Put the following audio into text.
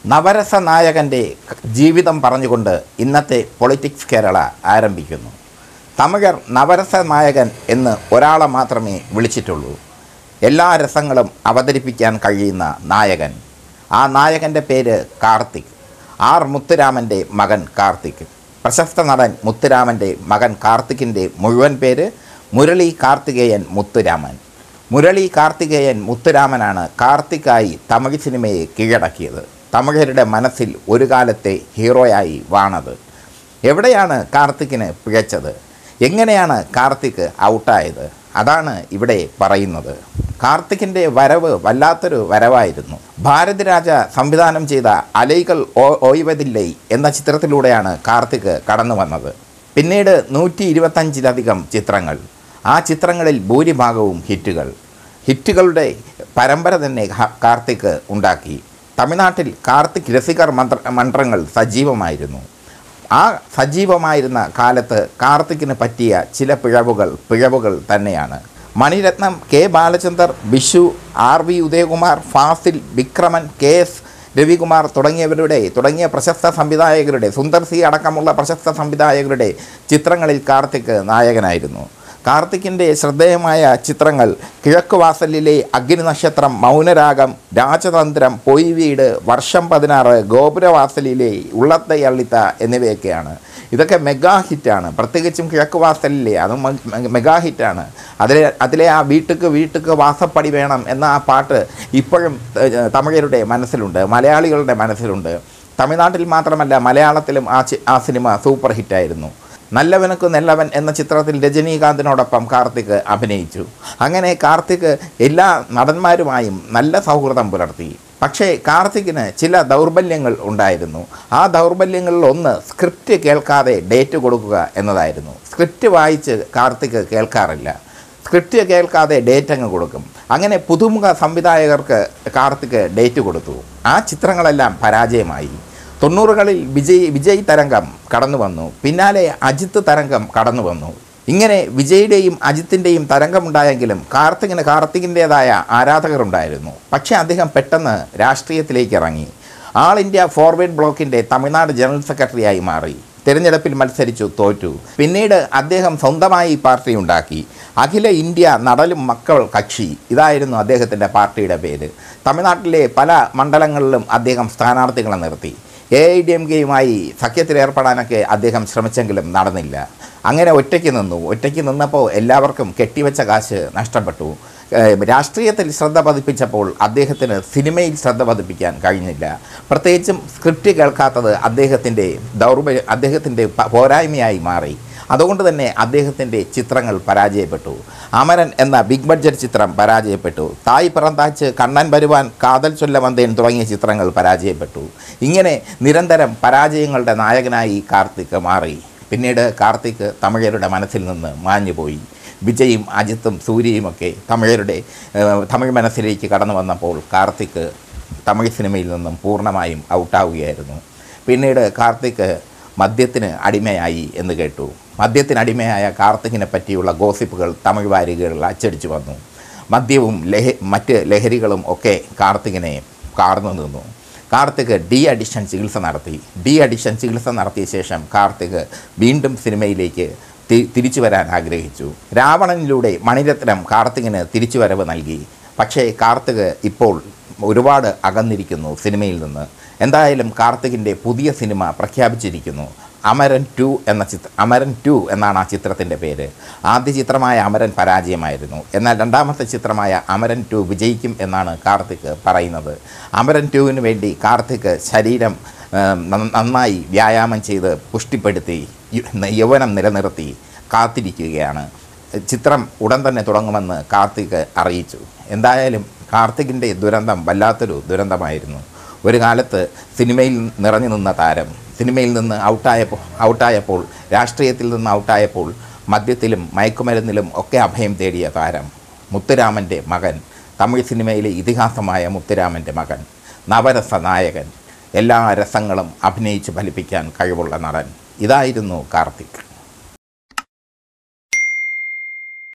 നവരസ നായകൻ്റെ ജീവിതം പറഞ്ഞുകൊണ്ട് ഇന്നത്തെ പൊളിറ്റിക്സ് കേരള ആരംഭിക്കുന്നു. തമിഴർ നവരസ നായകൻ എന്ന് ഒരാളെ മാത്രമേ വിളിച്ചിട്ടുള്ളൂ. എല്ലാ രസങ്ങളും അവതരിപ്പിക്കാൻ കഴിയുന്ന നായകൻ. ആ നായകൻ്റെ പേര് കാർത്തിക്. ആർ മുത്തുരാമൻ്റെ മകൻ കാർത്തിക്. പ്രശസ്ത നടൻ മുത്തുരാമൻ്റെ മകൻ കാർത്തിക്കിൻ്റെ മുഴുവൻ പേര് മുരളി കാർത്തികേയൻ മുത്തുരാമൻ. മുരളി കാർത്തികേയൻ മുത്തുരാമനാണ് കാർത്തിക്കായി തമിഴ് സിനിമയെ കീഴടക്കിയത്. തമിഴരുടെ മനസ്സിൽ ഒരു കാലത്തെ ഹീറോയായി വാണത്. എവിടെയാണ് കാർത്തിക്കിന് പിഴച്ചത്? എങ്ങനെയാണ് കാർത്തിക് ഔട്ടായത്? അതാണ് ഇവിടെ പറയുന്നത്. കാർത്തിക്കിൻ്റെ വരവ് വല്ലാത്തൊരു വരവായിരുന്നു. ഭാരതിരാജ സംവിധാനം ചെയ്ത അലൈകൾ ഓയ്വതില്ലേ എന്ന ചിത്രത്തിലൂടെയാണ് കാർത്തിക് കടന്നു വന്നത്. പിന്നീട് 125-ലധികം ചിത്രങ്ങൾ. ആ ചിത്രങ്ങളിൽ ഭൂരിഭാഗവും ഹിറ്റുകളുടെ പരമ്പര തന്നെ കാർത്തിക് ഉണ്ടാക്കി. തമിഴ്നാട്ടിൽ കാർത്തിക് രസികർ മന്ത്രങ്ങൾ സജീവമായിരുന്നു. ആ സജീവമായിരുന്ന കാലത്ത് കാർത്തിക്കിന് പറ്റിയ ചില പിഴവുകൾ തന്നെയാണ്. Mani Ratnam, K Balachander, Bishu, RV Udayakumar, Fazil, Vikraman, KS Ravikumar തുടങ്ങിയ പ്രശസ്ത സംവിധായകരുടെ, സുന്ദർ സി അടക്കമുള്ള പ്രശസ്ത സംവിധായകരുടെ ചിത്രങ്ങളിൽ കാർത്തിക് നായകനായിരുന്നു. കാർത്തിക്കിൻ്റെ ശ്രദ്ധേയമായ ചിത്രങ്ങൾ കിഴക്കുവാസലിലെ അഗ്നിനക്ഷത്രം, മൗനരാഗം, രാജതന്ത്രം, പൊയ്വീട്, വർഷം 16, ഗോപുരവാസലിലെ ഉള്ളത്തെ അള്ളിത്ത എന്നിവയൊക്കെയാണ്. ഇതൊക്കെ മെഗാ ഹിറ്റാണ്. പ്രത്യേകിച്ചും കിഴക്കുവാസലിലെ അത് മെഗാ ഹിറ്റാണ്. അതിലെ ആ വീട്ടുക്ക് വാസപ്പടി വേണം എന്ന ആ പാട്ട് ഇപ്പോഴും തമിഴരുടെ മനസ്സിലുണ്ട്, മലയാളികളുടെ മനസ്സിലുണ്ട്. തമിഴ്നാട്ടിൽ മാത്രമല്ല മലയാളത്തിലും ആ സിനിമ സൂപ്പർ ഹിറ്റായിരുന്നു. നല്ലവനക്ക് നെല്ലവൻ എന്ന ചിത്രത്തിൽ രജനീകാന്തിനോടൊപ്പം കാർത്തിക് അഭിനയിച്ചു. അങ്ങനെ കാർത്തിക് എല്ലാ നടന്മാരുമായും നല്ല സൗഹൃദം പുലർത്തി. പക്ഷേ കാർത്തിക്കിന് ചില ദൗർബല്യങ്ങൾ ഉണ്ടായിരുന്നു. ആ ദൗർബല്യങ്ങളിൽ ഒന്ന് സ്ക്രിപ്റ്റ് കേൾക്കാതെ ഡേറ്റ് കൊടുക്കുക എന്നതായിരുന്നു. സ്ക്രിപ്റ്റ് വായിച്ച് കാർത്തിക് കേൾക്കാറില്ല. സ്ക്രിപ്റ്റ് കേൾക്കാതെ ഡേറ്റ് അങ്ങ് കൊടുക്കും. അങ്ങനെ പുതുമുഖ സംവിധായകർക്ക് കാർത്തിക് ഡേറ്റ് കൊടുത്തു. ആ ചിത്രങ്ങളെല്ലാം പരാജയമായി. 90കളിൽ വിജയ് തരംഗം കടന്നു വന്നു. പിന്നാലെ അജിത്ത് തരംഗം കടന്നു വന്നു. ഇങ്ങനെ വിജയുടെയും അജിത്തിൻ്റെയും തരംഗമുണ്ടായെങ്കിലും കാർത്തികിൻ്റേതായ ആരാധകരുണ്ടായിരുന്നു. പക്ഷേ അദ്ദേഹം പെട്ടെന്ന് രാഷ്ട്രീയത്തിലേക്ക് ഇറങ്ങി. ആൾ ഇന്ത്യ ഫോർവേഡ് ബ്ലോക്കിൻ്റെ തമിഴ്നാട് ജനറൽ സെക്രട്ടറിയായി മാറി. തിരഞ്ഞെടുപ്പിൽ മത്സരിച്ചു, തോറ്റു. പിന്നീട് അദ്ദേഹം സ്വന്തമായി പാർട്ടി ഉണ്ടാക്കി. അഖില ഇന്ത്യ നടലും മക്കൾ കക്ഷി, ഇതായിരുന്നു അദ്ദേഹത്തിൻ്റെ പാർട്ടിയുടെ പേര്. തമിഴ്നാട്ടിലെ പല മണ്ഡലങ്ങളിലും അദ്ദേഹം സ്ഥാനാർത്ഥികളെ നിർത്തി. AIDMKയുമായി സഖ്യത്തിലേർപ്പെടാനൊക്കെ അദ്ദേഹം ശ്രമിച്ചെങ്കിലും നടന്നില്ല. അങ്ങനെ ഒറ്റയ്ക്ക് നിന്നപ്പോൾ എല്ലാവർക്കും കെട്ടിവെച്ച കാശ് നഷ്ടപ്പെട്ടു. രാഷ്ട്രീയത്തിൽ ശ്രദ്ധ പതിപ്പിച്ചപ്പോൾ അദ്ദേഹത്തിന് സിനിമയിൽ ശ്രദ്ധ പതിപ്പിക്കാൻ കഴിഞ്ഞില്ല. പ്രത്യേകിച്ചും സ്ക്രിപ്റ്റ് കേൾക്കാത്തത് അദ്ദേഹത്തിൻ്റെ പോരായ്മയായി മാറി. അതുകൊണ്ട് തന്നെ അദ്ദേഹത്തിൻ്റെ ചിത്രങ്ങൾ പരാജയപ്പെട്ടു. അമരൻ എന്ന ബിഗ് ബഡ്ജറ്റ് ചിത്രം പരാജയപ്പെട്ടു. തായ് പിറന്താച്ച്, കണ്ണൻ വരുവാൻ, കാതൽ ചൊല്ല വന്തേൻ തുടങ്ങിയ ചിത്രങ്ങൾ പരാജയപ്പെട്ടു. ഇങ്ങനെ നിരന്തരം പരാജയങ്ങളുടെ നായകനായി കാർത്തിക് മാറി. പിന്നീട് കാർത്തിക് തമിഴരുടെ മനസ്സിൽ നിന്ന് മാഞ്ഞുപോയി. വിജയും അജിത്തും സൂര്യയുമൊക്കെ തമിഴ് മനസ്സിലേക്ക് കടന്നു വന്നപ്പോൾ കാർത്തിക് തമിഴ് സിനിമയിൽ നിന്നും പൂർണ്ണമായും ഔട്ടാവുകയായിരുന്നു. പിന്നീട് കാർത്തിക് മദ്യത്തിന് അടിമയായി എന്ന് കേട്ടു. മദ്യത്തിന് അടിമയായ കാർത്തികിനെ പറ്റിയുള്ള ഗോസിപ്പുകൾ തമിഴ് വാരികകളിൽ അച്ചടിച്ചു വന്നു. മദ്യവും മറ്റ് ലഹരികളും ഒക്കെ കാർത്തികിനെ കാർന്നു നിന്നു. കാർത്തിക് ഡി അഡിക്ഷൻ ചികിത്സ നടത്തിയ ശേഷം കാർത്തിക് വീണ്ടും സിനിമയിലേക്ക് തിരിച്ചു വരാൻ ആഗ്രഹിച്ചു. രാവണനിലൂടെ മണിരത്നം കാർത്തികിന് തിരിച്ചുവരവ് നൽകി. പക്ഷേ കാർത്തിക് ഇപ്പോൾ ഒരുപാട് അകന്നിരിക്കുന്നു സിനിമയിൽ നിന്ന്. എന്തായാലും കാർത്തികിൻ്റെ പുതിയ സിനിമ പ്രഖ്യാപിച്ചിരിക്കുന്നു. അമരൻ 2 എന്നാണ് ആ ചിത്രത്തിൻ്റെ പേര്. ആദ്യ ചിത്രമായ അമരൻ പരാജയമായിരുന്നു. എന്നാൽ രണ്ടാമത്തെ ചിത്രമായ അമരൻ 2 വിജയിക്കും എന്നാണ് കാർത്തിക് പറയുന്നത്. അമരൻ 2വിന് വേണ്ടി കാർത്തിക് ശരീരം നന്നായി വ്യായാമം ചെയ്ത് പുഷ്ടിപ്പെടുത്തി യൗവനം നിലനിർത്തി കാത്തിരിക്കുകയാണ്. ചിത്രം ഉടൻ തന്നെ തുടങ്ങുമെന്ന് കാർത്തിക് അറിയിച്ചു. എന്തായാലും കാർത്തികിൻ്റെ ദുരന്തം വല്ലാത്തൊരു ദുരന്തമായിരുന്നു. ഒരു കാലത്ത് സിനിമയിൽ നിറഞ്ഞു നിന്ന താരം സിനിമയിൽ നിന്ന് ഔട്ടായപ്പോൾ രാഷ്ട്രീയത്തിൽ നിന്ന് ഔട്ടായപ്പോൾ മദ്യത്തിലും മയക്കുമരുന്നിലും ഒക്കെ അഭയം തേടിയ താരം മുത്തുരാമൻ്റെ മകൻ, തമിഴ് സിനിമയിലെ ഇതിഹാസമായ മുത്തുരാമൻ്റെ മകൻ, നവരസ നായകൻ, എല്ലാ രസങ്ങളും അഭിനയിച്ച് ഫലിപ്പിക്കാൻ കഴിവുള്ള നടൻ, ഇതായിരുന്നു കാർത്തിക്.